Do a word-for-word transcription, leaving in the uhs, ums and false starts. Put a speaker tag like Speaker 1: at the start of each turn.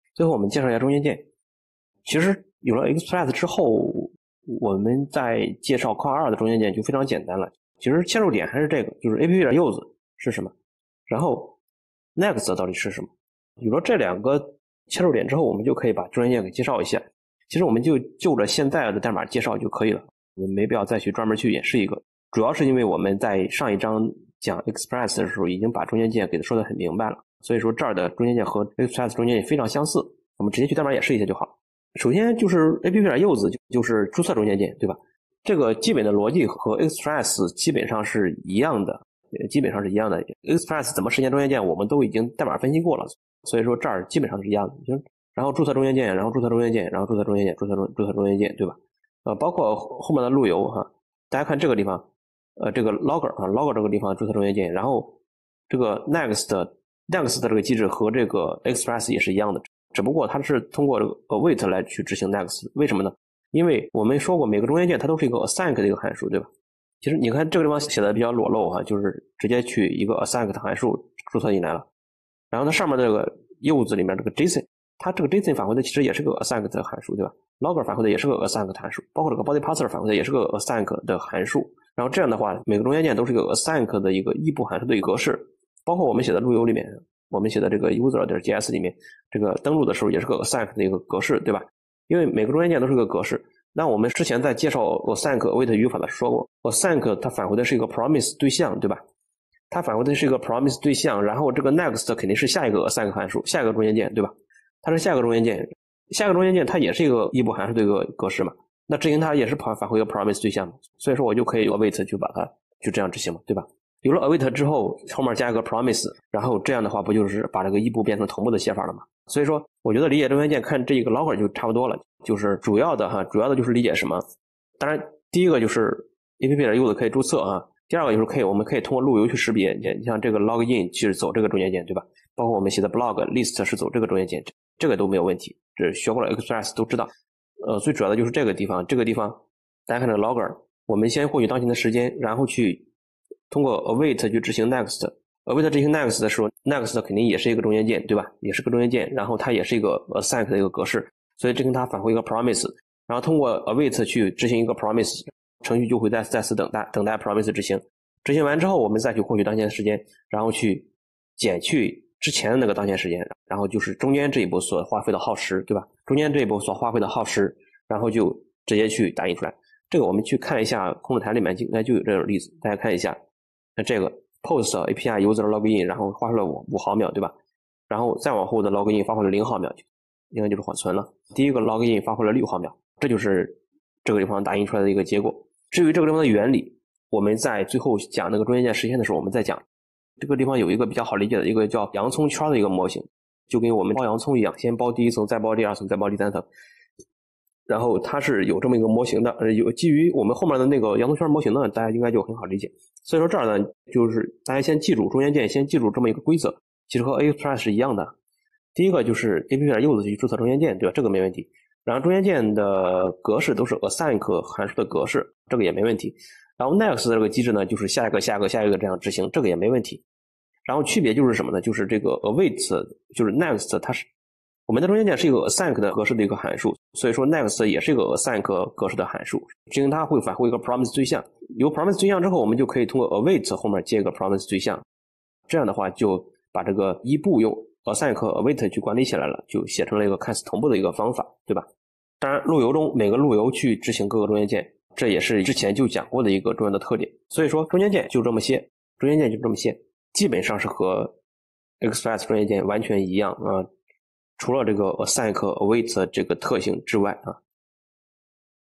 Speaker 1: 最后我们介绍一下中间件。其实有了 Express 之后，我们在介绍 Core 二的中间件就非常简单了。其实切入点还是这个，就是 A P P 点 use 是什么，然后 Next 到底是什么。有了这两个切入点之后，我们就可以把中间件给介绍一下。其实我们就就着现在的代码介绍就可以了，我们没必要再去专门去演示一个。主要是因为我们在上一章讲 Express 的时候已经把中间件给它说得很明白了，所以说这儿的中间件和 Express 中间件非常相似，我们直接去代码演示一下就好。首先就是 A P P 点 use 就是注册中间件，对吧？这个基本的逻辑和 Express 基本上是一样的，基本上是一样的。Express 怎么实现中间件我们都已经代码分析过了，所以说这儿基本上是一样的。就是然后注册中间件，然后注册中间件，然后注册中间件，注册中注册中间件，对吧？呃，包括后面的路由哈，大家看这个地方，呃，这个 logger 啊 ，logger 这个地方注册中间件，然后这个 next next 的这个机制和这个 Express 也是一样的，只不过它是通过这个 await 来去执行 next， 为什么呢？因为我们说过每个中间件它都是一个 async 的一个函数，对吧？其实你看这个地方写的比较裸露哈，就是直接去一个 async 的函数注册进来了，然后它上面这个 use 里面这个 JSON。它这个 JSON 返回的其实也是个 async 的函数，对吧？ Logger 返回的也是个 async 的函数，包括这个 body parser 返回的也是个 async 的函数。然后这样的话，每个中间件都是一个 async 的一个异步函数的一个格式，包括我们写的路由里面，我们写的这个 user.js 里面，这个登录的时候也是个 async 的一个格式，对吧？因为每个中间件都是个格式。那我们之前在介绍 async await 语法的时候说过 ，async 它返回的是一个 promise 对象，对吧？它返回的是一个 promise 对象，然后这个 next 肯定是下一个 async 函数，下一个中间件，对吧？它是下个中间件，下个中间件它也是一个异步函数的一个格式嘛，那执行它也是返返回一个 promise 对象嘛，所以说我就可以 await 去把它就这样执行嘛，对吧？有了 await 之后，后面加一个 promise， 然后这样的话不就是把这个异步变成同步的写法了吗？所以说我觉得理解中间件看这一个 logger 就差不多了，就是主要的哈，主要的就是理解什么？当然第一个就是 A P P 点 use 可以注册啊，第二个就是可以我们可以通过路由去识别，你像这个 login 去走这个中间件，对吧？包括我们写的 blog list 是走这个中间件，这个都没有问题，这学过了 Express 都知道。呃，最主要的就是这个地方，这个地方大家看这个 logger， 我们先获取当前的时间，然后去通过 await 去执行 next。await 执行 next 的时候 ，next 肯定也是一个中间件，对吧？也是个中间件，然后它也是一个 async 的一个格式，所以这跟它返回一个 promise， 然后通过 await 去执行一个 promise， 程序就会再再次等待等待 promise 执行。执行完之后，我们再去获取当前的时间，然后去减去之前的那个当前时间，然后就是中间这一步所花费的耗时，对吧？中间这一步所花费的耗时，然后就直接去打印出来。这个我们去看一下控制台里面应该就有这种例子，大家看一下。那这个 post A P I user login， 然后花费了五五毫秒，对吧？然后再往后的 login 发挥了零毫秒，应该就是缓存了。第一个 login 发挥了六毫秒，这就是这个地方打印出来的一个结果。至于这个地方的原理，我们在最后讲那个中间件实现的时候我们再讲。这个地方有一个比较好理解的一个叫洋葱圈的一个模型，就跟我们包洋葱一样，先包第一层，再包第二层，再包第三层。然后它是有这么一个模型的，呃，有基于我们后面的那个洋葱圈模型呢，大家应该就很好理解。所以说这儿呢，就是大家先记住中间件，先记住这么一个规则，其实和 Express 是一样的。第一个就是 A P P 点 use 去注册中间件，对吧？这个没问题。然后中间件的格式都是 async 函数的格式，这个也没问题。然后 next 的这个机制呢，就是下一个下一个下一个这样执行，这个也没问题。然后区别就是什么呢？就是这个 await 就是 next 它是我们的中间件是一个 async 的格式的一个函数，所以说 next 也是一个 async 格式的函数，执行它会返回一个 promise 对象，有 promise 对象之后，我们就可以通过 await 后面接一个 promise 对象，这样的话就把这个一步用 async await 去管理起来了，就写成了一个看似同步的一个方法，对吧？当然路由中每个路由去执行各个中间件，这也是之前就讲过的一个重要的特点。所以说中间件就这么些，中间件就这么些，基本上是和 Express 中间件完全一样啊，除了这个 async await 这个特性之外啊。